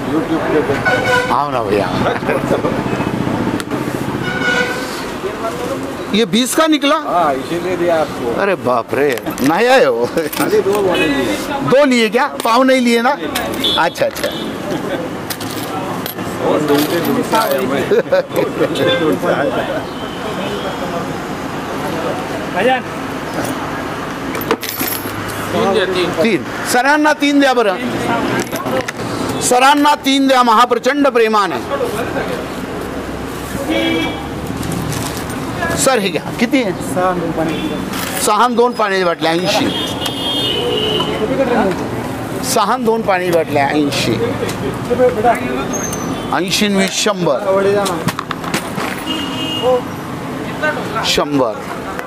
YouTube पे। आओ ना भैया। ये 20 का निकला? हाँ, इसीलिए दिया आपको। अरे बाप रे, नहीं आए हो? खाली 2 वाले लिए। 2 लिए क्या? पाव नहीं लिए ना? अच्छा अच्छा। और ढूंढते आया मैं। भजन 3 सरांना 3 द्या बरं, सरांना 3 द्या महाप्रचंड प्रेमाने। सर हे घ्या, किती आहे? 6 आणि 2 पाण्याची बाटल्या 80. 6 आणि 2 पाण्याची बाटल्या 80. 80 आणि 20 100. 100.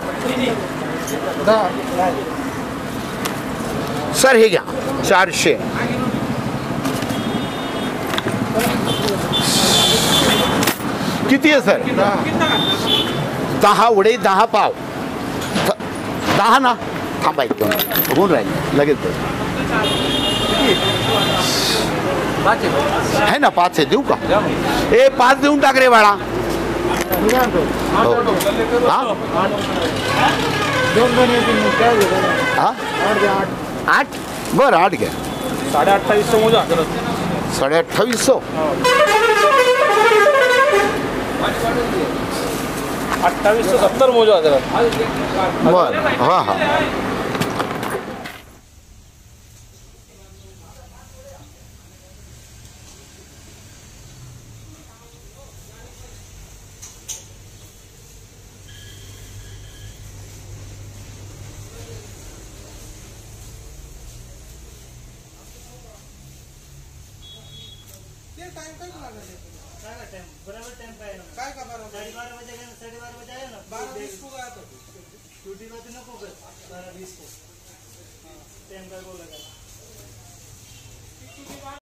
सर हे घ्या 400. किती आहे सर? 10 वडे 10 पाव. 10 ना? थांबा एकदम होऊन राहिले लगेच आहे ना. 5 आहे, देऊ का? ए 5 देऊन टाक रे बाळा. हाँ 8 बरं 8 घ्या. 2850 मोजा. 2850. 2870 मोजा जरा. बरं हां हां. बराबर टाइम पाहिजे काय का बरोबर 12:30 बजे 12:30 बजे आहे ना 12:20 को गया तो ड्यूटी पे नको कर 12:20 को टाइम का बोला